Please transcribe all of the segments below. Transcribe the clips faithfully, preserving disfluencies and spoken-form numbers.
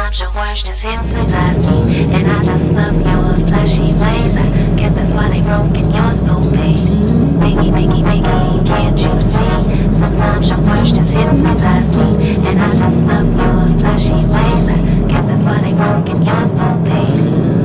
Sometimes your words just hypnotize me, and I just love your flashy ways. I guess that's why they broke and you're so big. Biggie, biggie, biggie, can't you see? Sometimes your words just hypnotize me, and I just love your flashy ways. I guess that's why they broke and you're so big.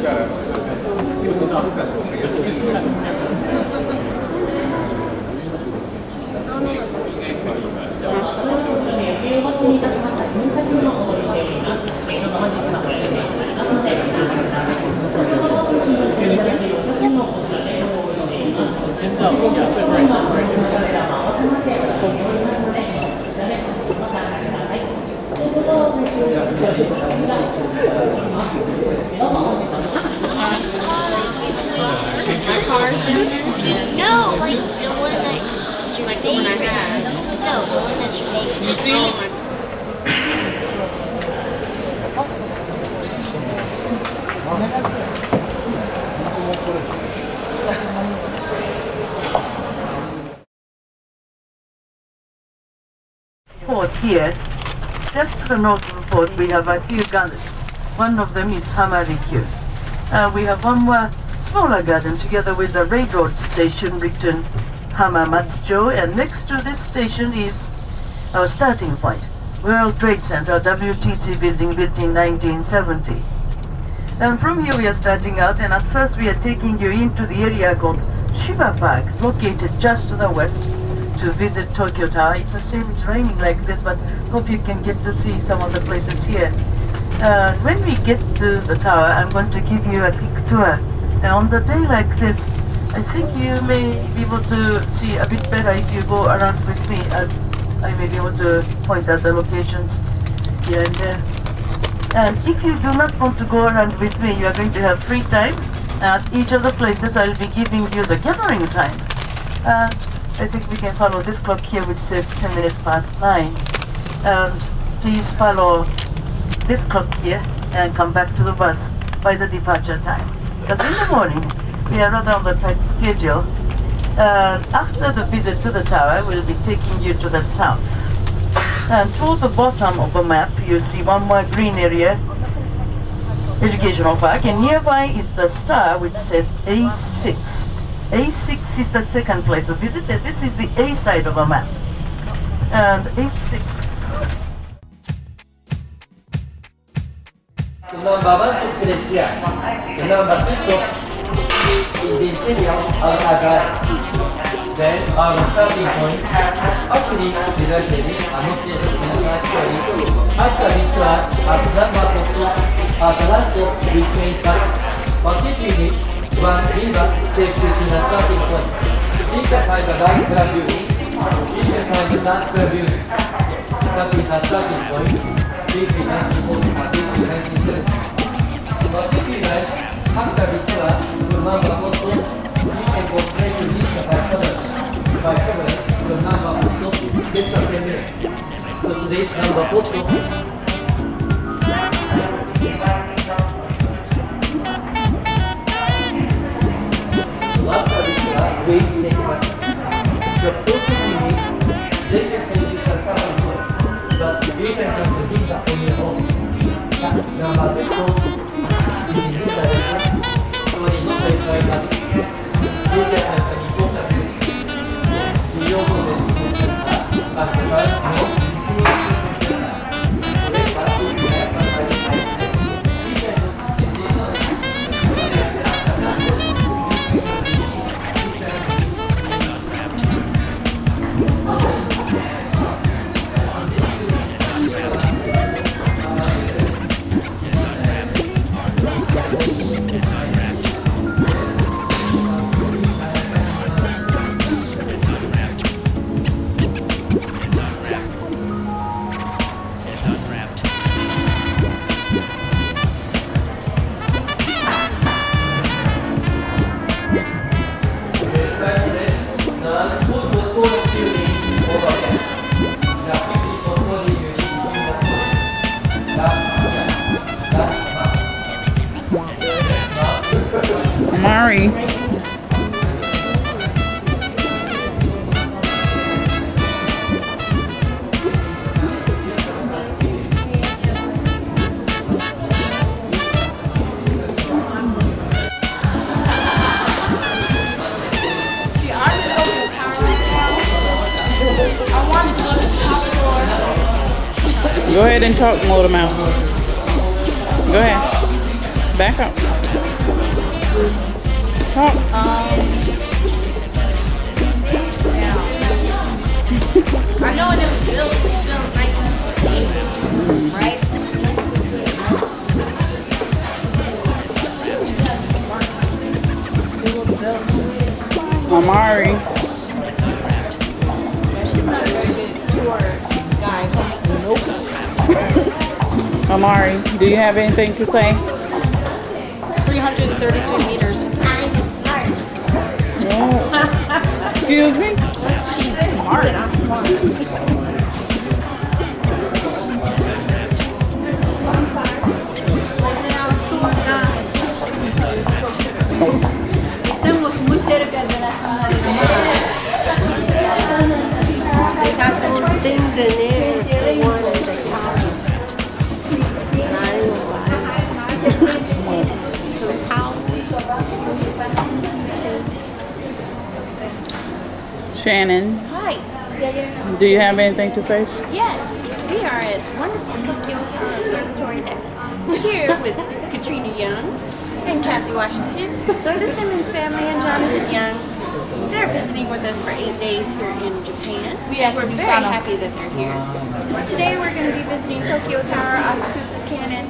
No, like the one that you like the one I had. No, the one that you made. You see? Port here, just to the north of the port, we have a few gardens. One of them is Hamarikyu. Uh, we have one more smaller garden together with the railroad station written Hamamatsucho, and next to this station is our starting point, World Trade Center, W T C building built in nineteen seventy. And from here we are starting out, and at first we are taking you into the area called Shiba Park, located just to the west, to visit Tokyo Tower. It's a shame it's raining like this, but hope you can get to see some of the places here. Uh, when we get to the tower, I'm going to give you a quick tour. And on the day like this, I think you may be able to see a bit better if you go around with me, as I may be able to point out the locations here and there. And if you do not want to go around with me, you are going to have free time. At each of the places, I'll be giving you the gathering time. Uh, I think we can follow this clock here, which says ten minutes past nine. And please follow this clock here and come back to the bus by the departure time. Because in the morning, we are rather on the tight schedule. Uh, after the visit to the tower, we'll be taking you to the south. And toward the bottom of the map, you see one more green area, educational park, and nearby is the star which says A six. A six is the second place of visit, and this is the A side of the map. And A six. The number one stop is here. The number two stop is the interior of Nagai. Then our starting point, actually, the rest is actually, after this one, at number four stop, at the last stop, we change us. But if you need, one lever takes you to the starting point. If you find the right view, if you find the last view, that is the starting point. This is nineteen forty and this is nineteen seventy. But if you like, after this one, the number four stop, you can go straight to this by seven. By seven, the number four stop is less than ten minutes. So today's number four stop. After this one, we take us. The process you need, they can send you the starting point. But you can have the pizza on your own. Number two stop is in this direction. So it's not very dry, but you can have an important thing. You also need to put the car and the car is not Mari. Go ahead and talk, Motor Mouth. Go ahead. Back up. I know when it was built, it was built in nineteen forty-eight, right? It was built. Amari. Amari, do you have anything to say? three hundred thirty-three meters. I'm smart. Excuse me? She's smart. I'm smart. Estamos muy cerca de la zona de They got those things in there. The one at the top. And I don't know why. Some towels. Shannon, Hi. do you have anything to say? Yes, we are at wonderful Tokyo Tower Observatory Deck. We're here with Katrina Young and Kathy Washington, the Simmons family, and Jonathan Young. They're visiting with us for eight days here in Japan. We are we're very happy that they're here. Today we're going to be visiting Tokyo Tower, Asakusa Cannon.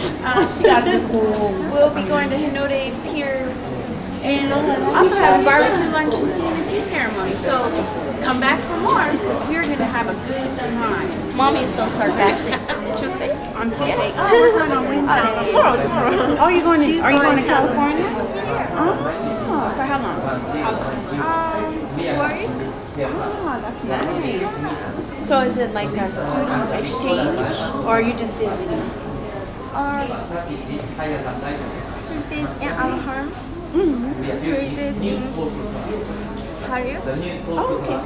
Um, we'll be going to Hinode Pier and also have a barbecue lunch and C and T ceremony. So come back for more because we're going to have a good time. Mommy is so sarcastic. Tuesday? On Tuesday. Oh, we're going on Wednesday. Tomorrow, tomorrow. Oh, you're going to, are you going to California? Oh, for how long? Um, worried? Oh, that's nice. So is it like a student exchange or are you just visiting? Um, Tuesday it's in Anaheim. Mm-hmm. Tuesday it's in Harriet. Oh, okay.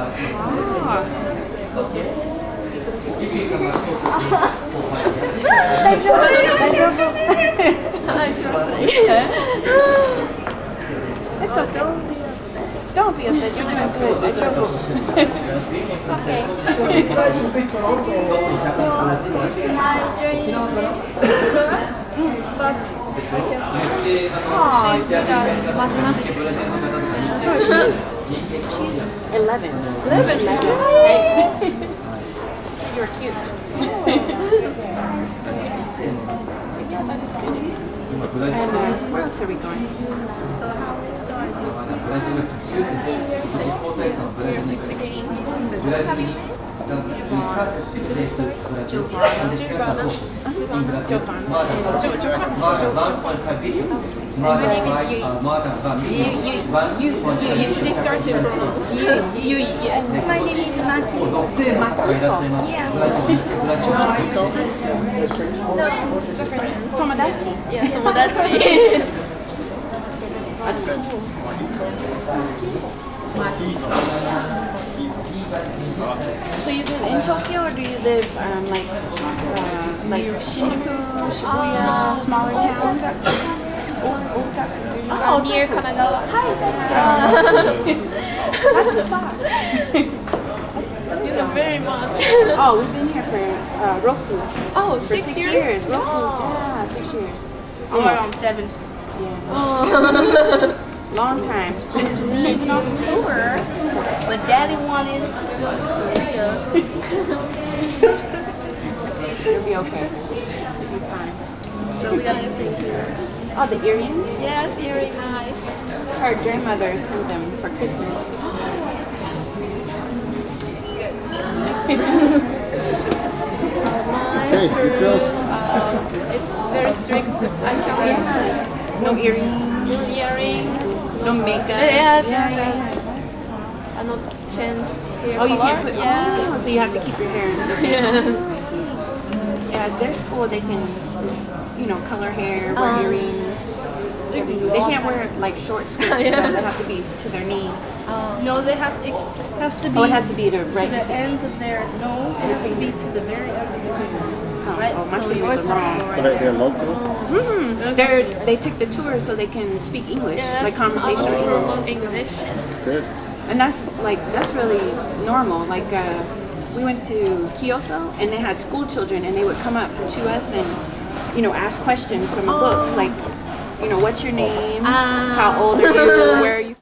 It's okay. Don't be upset. You're doing good. It's okay. It's okay. My journey is slower, but I can speak. Oh, She's good at mathematics. she's eleven. eleven? eleven. Right? She said you were cute. And uh, where else are we going? So how sixteen. My name is Yui. You, you, you, it's the cartoons. You, you, yes. My name is Maki. Yeah. My sister. No, different. Tomodachi. Yeah, Tomodachi. So you live in Tokyo or do you live um, like uh, like Shinjuku, Shibuya, smaller towns? Oh, near Kanagawa. Not too far. You know very much. Oh, we've been here for uh, Roku. Oh, For six, six years? years. Roku. Oh. Yeah, six years. I'm around seven. Yeah. Long time. Supposed to leave in October, but Daddy wanted to go to Korea. You'll be okay. You'll be fine. So we got these things here. Oh, the earrings? Yes, very nice. Her grandmother sent them for Christmas. Nice. Um, it's very strict. I can't No earrings, do earrings. no makeup. Yes, Yeah, yes, yeah, yes. I not change hair Oh, you color. can't put. Yeah. Oh, so you have to keep your hair in. Yeah. Yeah, at their school they can, you know, color hair, wear Um, earrings. everything. They can't wear like short skirts. Yeah. So they have to be to their knee. No, they have. It has to be Oh, it has to be to to right. the end of their. No, it has to be to the very end of their finger. Oh, Right. oh, my so fingers yours are has to wrong. go right So they, they're there. local? Mm, they're, they took the tour so they can speak English, Yes, like I want to conversational. learn English. Good. And that's like that's really normal. Like uh, we went to Kyoto and they had school children and they would come up to us and you know ask questions from a book, like you know, what's your name? Ah. How old are you? Where are you?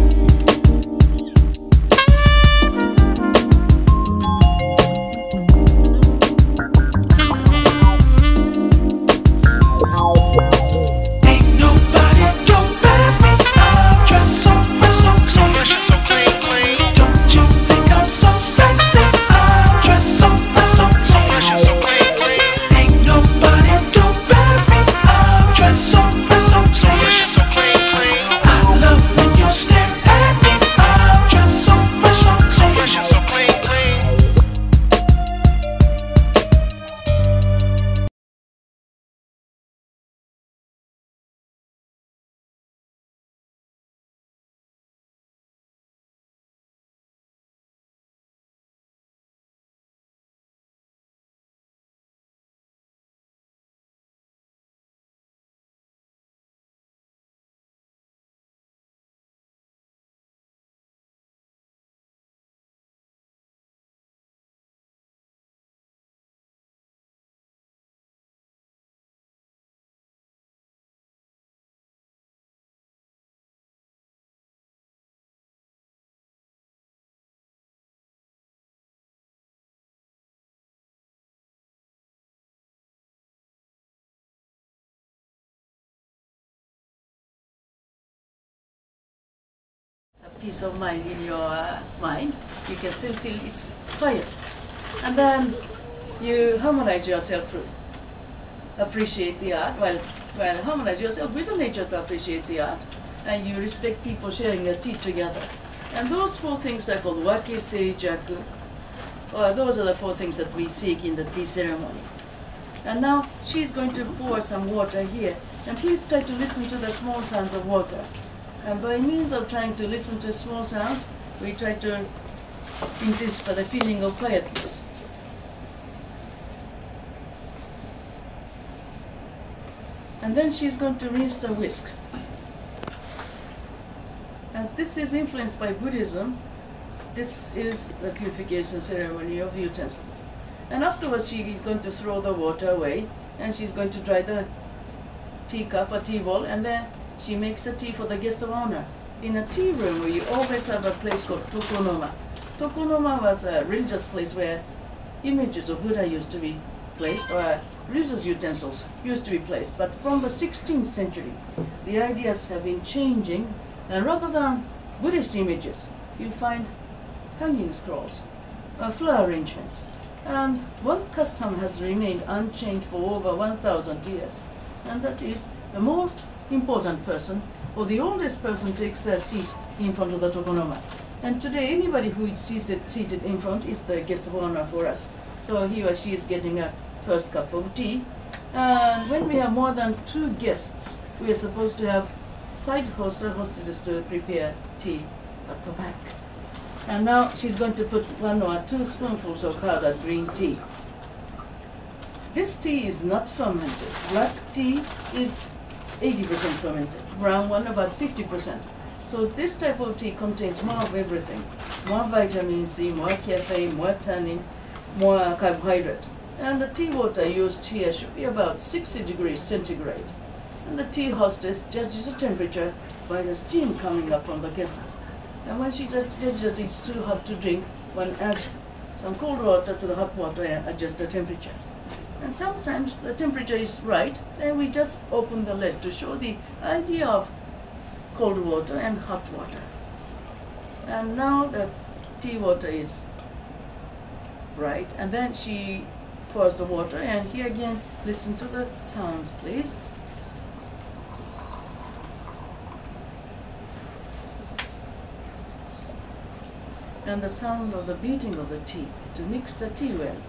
Peace of mind in your uh, mind, you can still feel it's quiet. And then you harmonize yourself through. Appreciate the art, well, well, harmonize yourself with the nature to appreciate the art. And you respect people sharing a tea together. And those four things are called wake, sei, jaku. Well, those are the four things that we seek in the tea ceremony. And now she's going to pour some water here. And please try to listen to the small sounds of water. And by means of trying to listen to small sounds, we try to intensify the feeling of quietness. And then she's going to rinse the whisk. As this is influenced by Buddhism, this is the purification ceremony of utensils. And afterwards she is going to throw the water away, and she's going to dry the teacup or tea bowl, and then she makes the tea for the guest of honor. In a tea room, we always have a place called Tokonoma. Tokonoma was a religious place where images of Buddha used to be placed, or religious utensils used to be placed. But from the sixteenth century, the ideas have been changing, and rather than Buddhist images, you find hanging scrolls, uh, flower arrangements. And one custom has remained unchanged for over one thousand years, and that is the most important person, or the oldest person, takes a seat in front of the Tokonoma. And today, anybody who is seated, seated in front is the guest of honor for us. So he or she is getting a first cup of tea. And when we have more than two guests, we are supposed to have side host or hostesses to prepare tea at the back. And now she's going to put one or two spoonfuls of powdered green tea. This tea is not fermented. Black tea is eighty percent fermented, brown one about fifty percent. So this type of tea contains more of everything. More vitamin C, more caffeine, more tannin, more carbohydrate. And the tea water used here should be about sixty degrees centigrade. And the tea hostess judges the temperature by the steam coming up from the kettle. And when she judges that it's too hot to drink, one adds some cold water to the hot water and adjusts the temperature. And sometimes the temperature is right, then we just open the lid to show the idea of cold water and hot water. And now the tea water is right, and then she pours the water, and here again, listen to the sounds, please. And the sound of the beating of the tea to mix the tea well.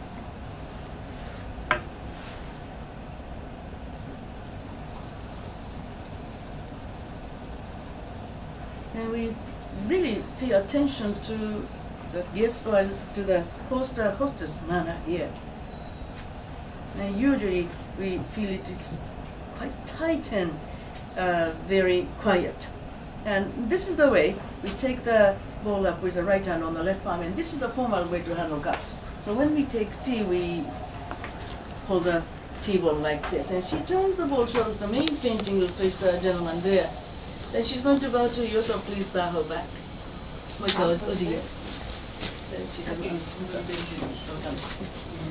And we really pay attention to the guest, or to the host or hostess manner here. And usually we feel it is quite tight and uh, very quiet. And this is the way we take the bowl up with the right hand on the left palm, and this is the formal way to handle cups. So when we take tea, we hold the tea bowl like this, and she turns the bowl so that the main painting will face the gentleman there. Then she's going to bow to you, so please bow her back. My God, oh dear. Then she doesn't understand something. Don't understand.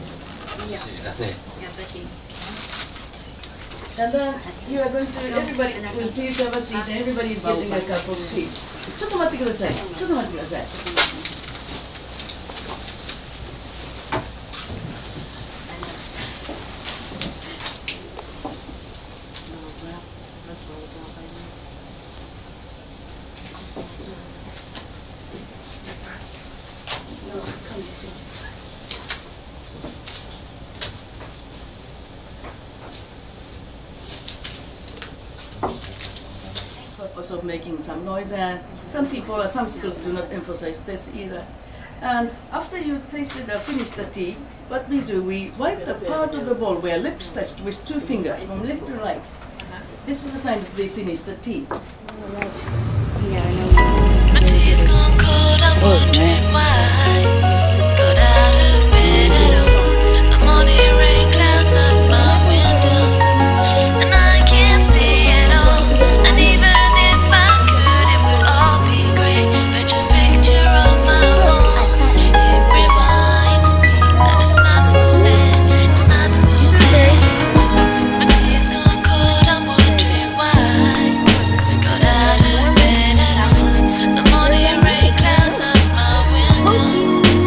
And then you are going to, everybody will please have a seat, and everybody is getting a cup of tea. ちょっと待ってください。ちょっと待ってください。Purpose of making some noise, and some people or some schools do not emphasize this either. And after you tasted or finished the tea, what we do, we wipe the part of the bowl where lips touched with two fingers from left to right. This is the sign that we finished the tea. My tea's gone cold, I'm wondering why. Got out of bed at all. The morning rain clouds up my window, and I can't see it all. And even if I could, it would all be great. But your picture on my wall, it reminds me that it's not so bad, it's not so bad. My tea's gone cold, I'm wondering why. Got out of bed at all. The morning rain clouds up my window,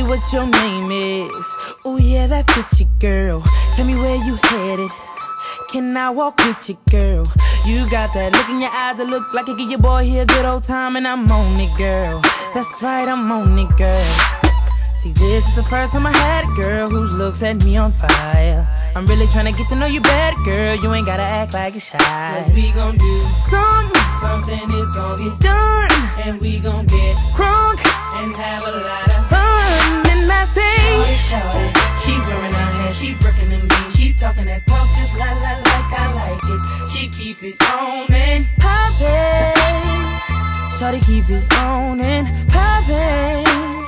what your name is. Oh yeah, that fits you, girl. Tell me where you headed. Can I walk with you, girl? You got that look in your eyes that look like it give your boy here a good old time, and I'm on it, girl. That's right, I'm on it, girl. See, this is the first time I had a girl whose looks set me on fire. I'm really trying to get to know you better, girl. You ain't gotta act like you're shy. Cause we gon' do something, something is gon' get done. And we gon' get crunk and have a lot of fun. And I say, shawty, shawty, she wearing her hair, she breaking them beans, she talking that talk just la la like I like it. She keep it on and poppin'. Shawty keep it on and poppin'.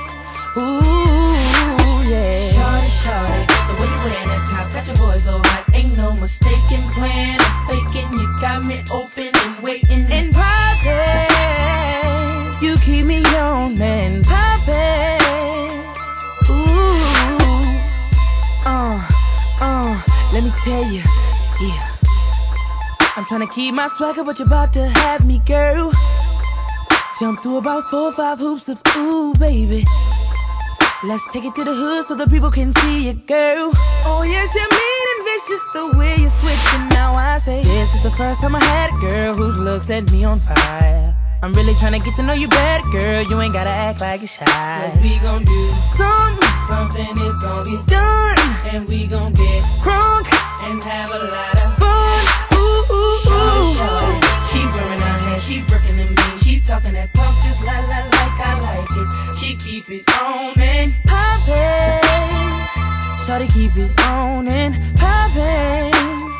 Ooh, yeah. Shawty, shawty, the way you wearing that top got your boy so hot. Ain't no mistaken plan, I'm faking. You got me open and waiting and poppin'. You keep me on and poppin'. Ooh, uh, uh, let me tell you, yeah. I'm tryna keep my swagger, but you're about to have me, girl. Jump through about four or five hoops of ooh, baby. Let's take it to the hood so the people can see you, girl. Oh yes, you're mean and vicious the way you're switching. Now I say, this is the first time I had a girl whose looks set me on fire. I'm really tryna get to know you better, girl. You ain't gotta act like you're shy. Cause we gon' do something, something is gon' get done. And we gon' get crunk and have a lot of fun. Ooh, ooh, ooh. Shawty, she wearing her hair, she breaking them beans, she talking that talk just la la like I like it. She keep it on and poppin'. Shawty keep it on and poppin'.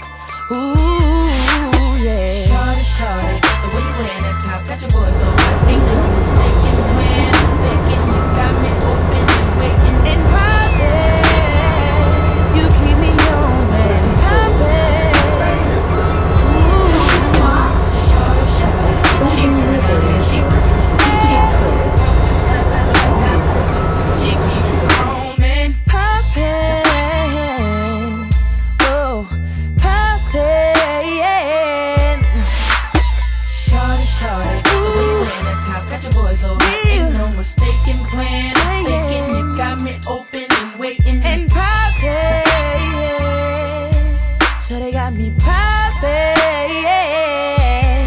Ooh, yeah. Shawty, shawty, the way you wearing that top got your boy so hot. Ain't no mistaken when I'm thinking. You got me open and waiting and poppin'. You keep me on and poppin'. Ooh, shawty, shawty, she wearing her hair, she breaking it, she talking that talk just la la like I like it. She keep it on and poppin'. Oh, poppin'. Shawty, shawty, the way you wearing that top got your boy so hot. Ain't no mistaken plan, I'm thinking. You got me open and waiting and poppin'. So they got me poppin'.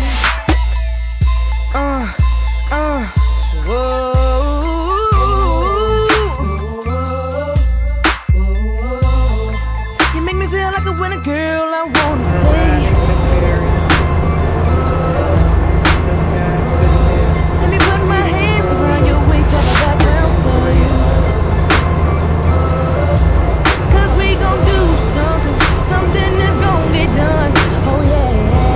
Uh, uh, whoa. You make me feel like a winner, girl, I wanna say. Let me put my hands around your waist like I got down for you. Cause we gon' do something, something that's gon' get done. Oh yeah.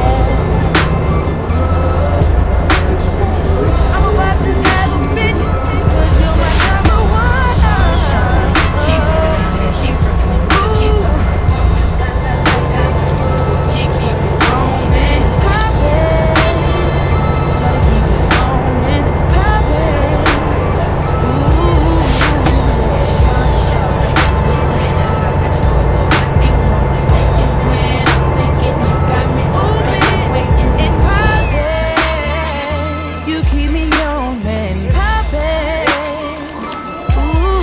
I'm about to have a bitch, cause you're my number one. She wearing her hair, she breaking it, she talking that talk just la la like I like it. She keep it on and poppin'. Shawty keep it on and poppin'. Ooh, shawty, shawty, the way you wearing that top got your boy so hot. Ain't no mistaken when I'm thinking. You got me open and waiting and poppin'. You keep me on and poppin'. Ooh.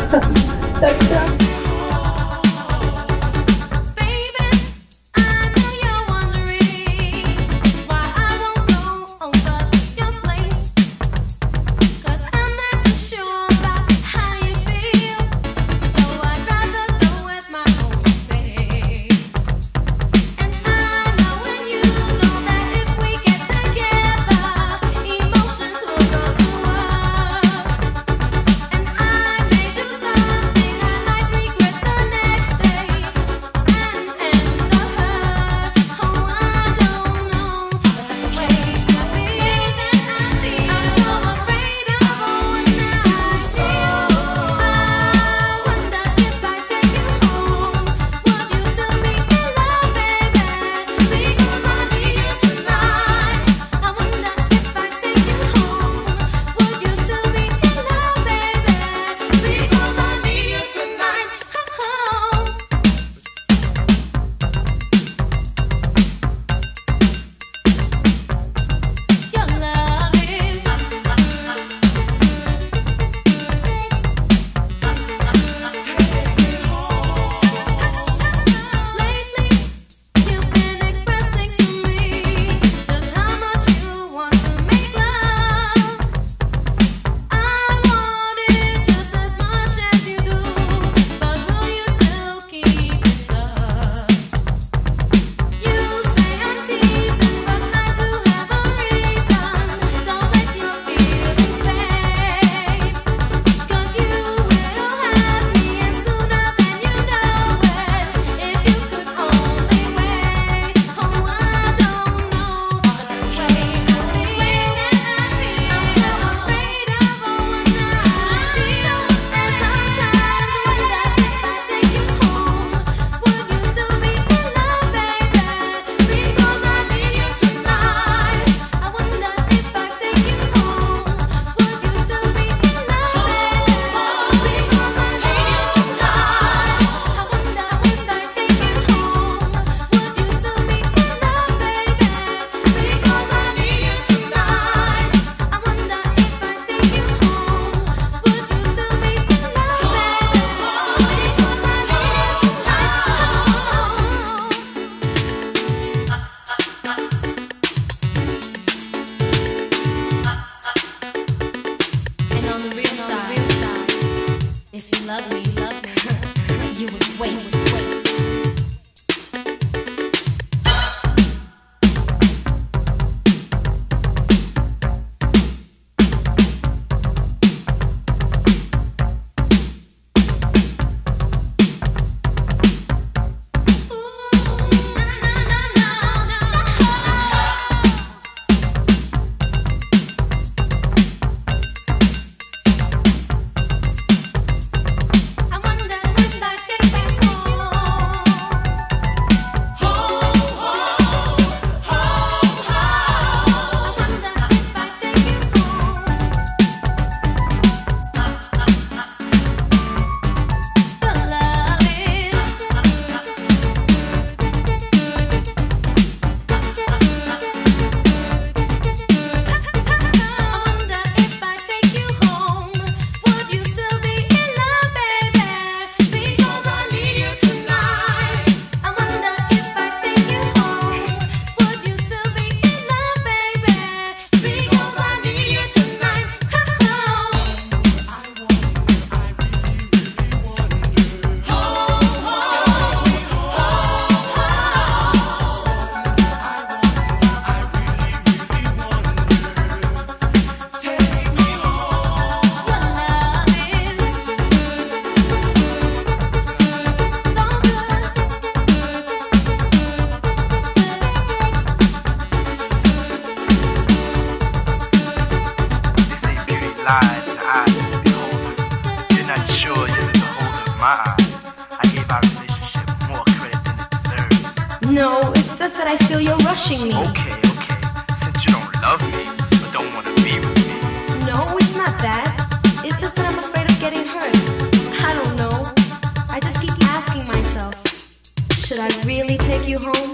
No, it's just that I feel you're rushing me. Okay, okay. Since you don't love me, but don't want to be with me. No, it's not that. It's just that I'm afraid of getting hurt. I don't know. I just keep asking myself, should I really take you home?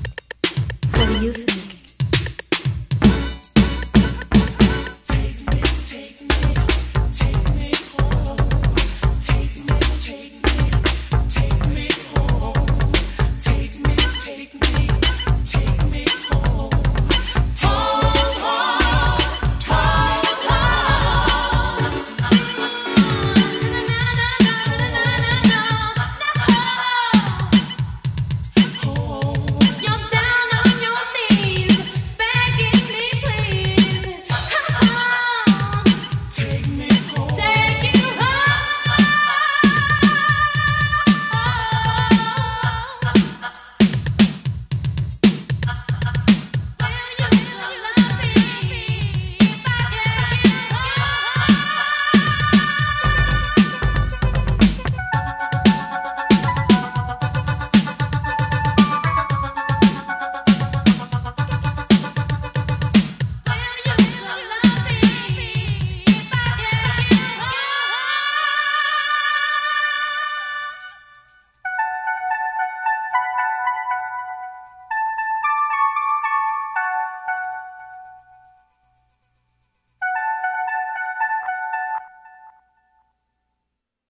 What do you think? Take me, take me, take me home. Take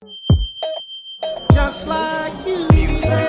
Just like you. Music.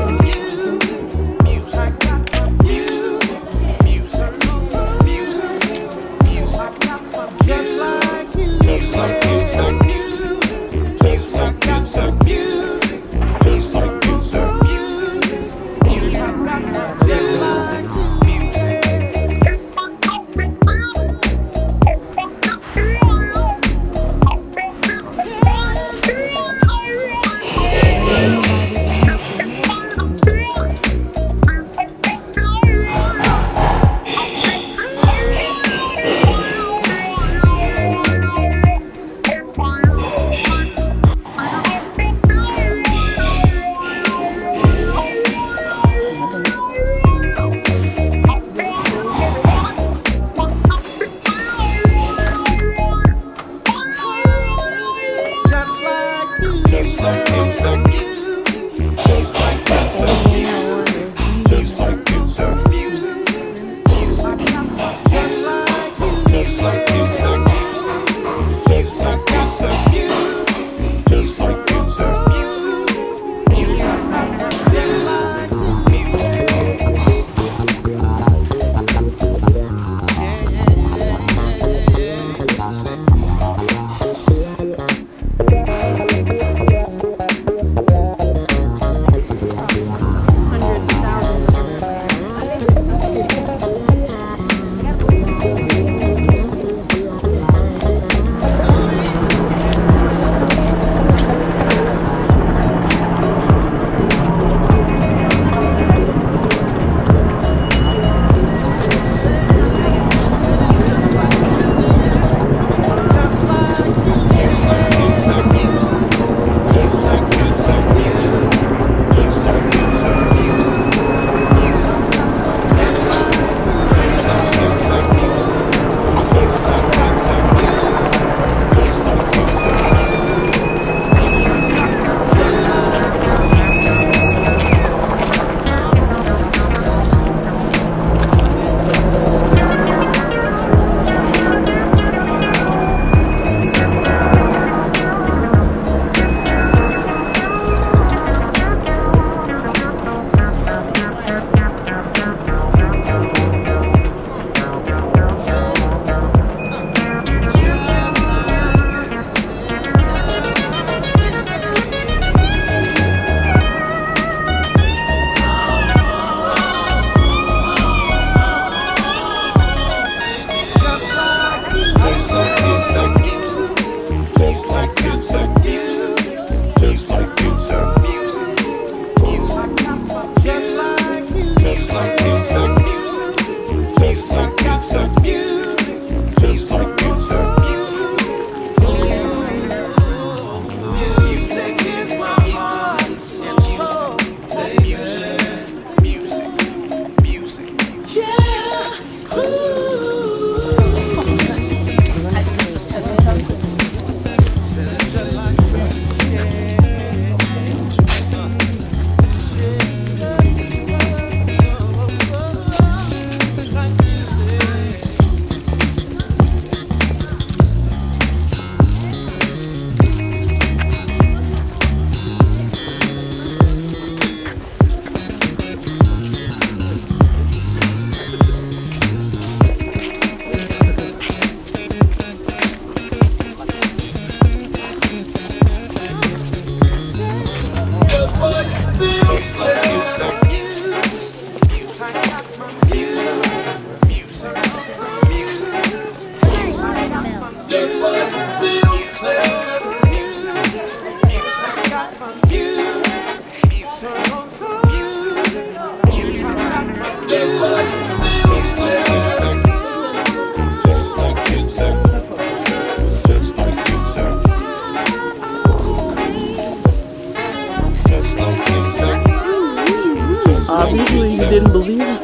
Obviously, you didn't believe it.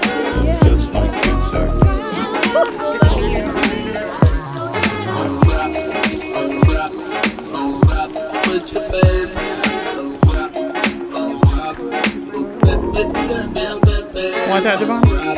Want that, Devon?